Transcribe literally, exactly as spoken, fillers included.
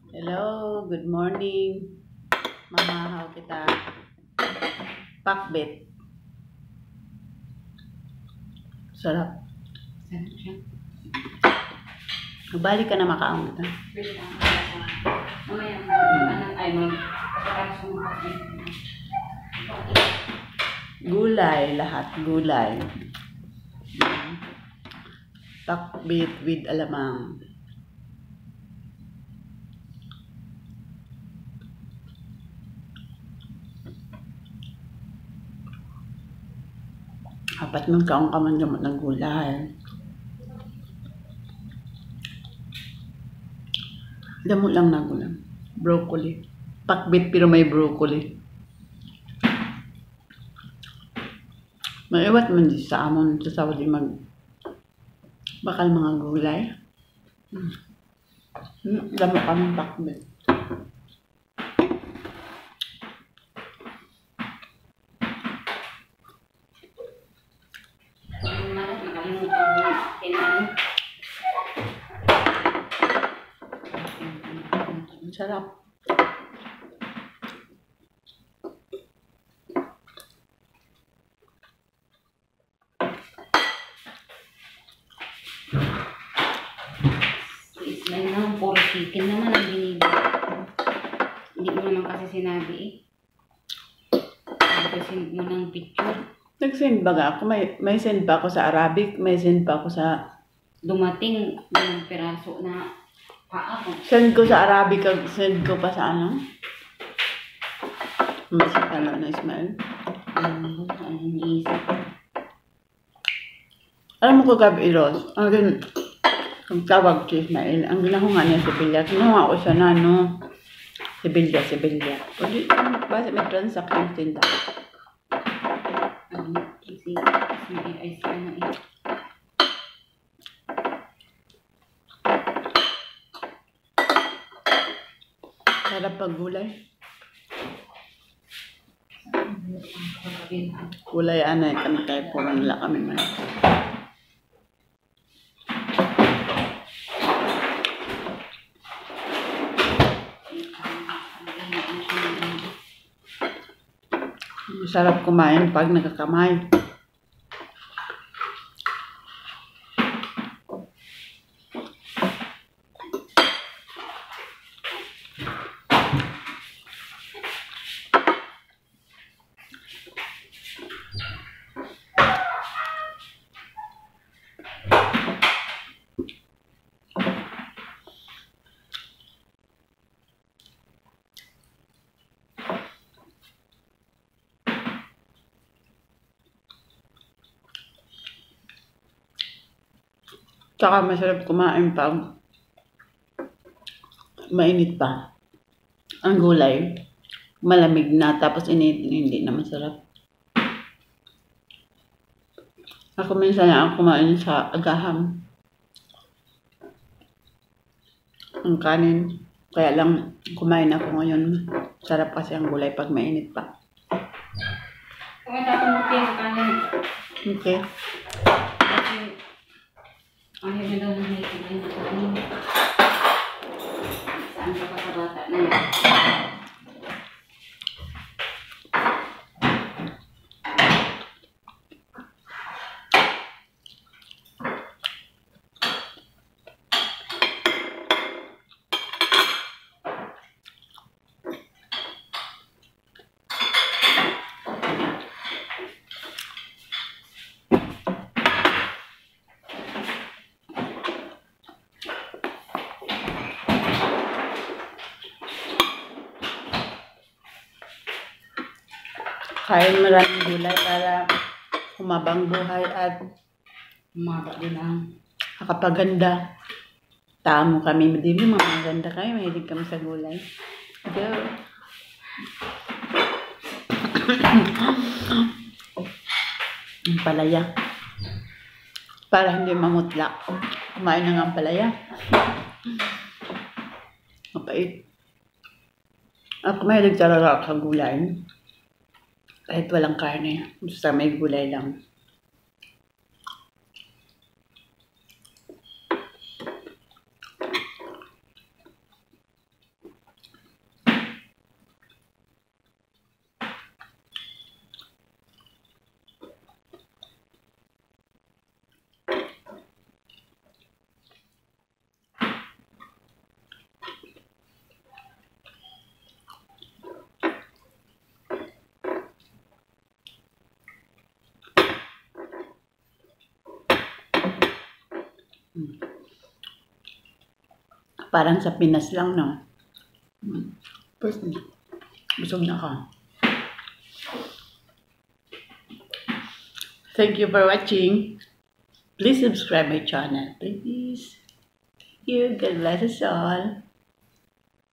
Hello, good morning. Mamahaw kita. Pakbet. Sarap. Sarap siya. Balik ka na makaang kita. Pwede lang. Mamaya mo, anong ay mag pagkakaras mo makapit. Gulay, lahat gulay. Pakbet with alamang. Apat ng kaong kaman gamot ng gulay. Damo lang na gulay. Broccoli. Pakbet pero may broccoli. Maiwat man di sa amon sa Saudi mag bakal mga gulay. Hmm. Hmm, damo kami pakbet. Yung manok, nakalimutan mo kinain. Ang sarap. Ismail naman, puro chicken naman ang binibig. Hindi mo naman kasi sinabi eh. Kasi mo ng picture. Nag-send ba nga ako? May, may send pa ako sa Arabic, may send pa ako sa... Dumating ng piraso na paa ko. Send ko sa Arabic, send ko pa sa ano? Mas ano na Ismail. Ano ba? Anong isip? Alam mo ko gabi, Ros, ang gin... Ang tawag si Ismail, ang ginahunga niya si Bilya. Kinuha ko siya na, no? Si Bilya, si Bilya. O di, basta may transaction tinda. Ano? Kasi, kasi ay sana eh. Sarap pag gulay. Gulay anay kami tayo po nila kami man. Sarap kumain pag nakakamay. Tsaka masarap kumain pag mainit pa. Ang gulay, malamig na tapos init, hindi na masarap. Ako minsan na ako kumain sa agaham. Ang kanin. Kaya lang kumain ako ngayon. Sarap kasi ang gulay pag mainit pa. Kung ito mo kayo kanin. Okay. Kasi, ayaw na daw na may kinain na kanin. Saan ka pa sa bata na yun? Kain maraming gulay para humabang buhay at Umaba din ang makapaganda. Tamo kami, hindi mo mga maganda kayo, mahilig kami sa gulay. Go! Ang palaya. Para hindi mamutla. Kumain na nga ang palaya. Mapait. Ako mahilig talaga sa gulay. Kahit walang karne. Basta may gulay lang. Hmm. Parang sa Pinas lang, no? Hmm. First, busog na ako. Thank you for watching. Please subscribe my channel, please. Thank you. God bless us all.